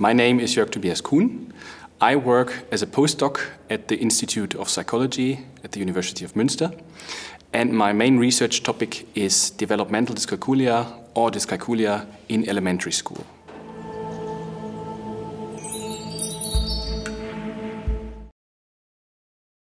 My name is Jörg-Tobias Kuhn. I work as a postdoc at the Institute of Psychology at the University of Münster. And my main research topic is developmental dyscalculia or dyscalculia in elementary school.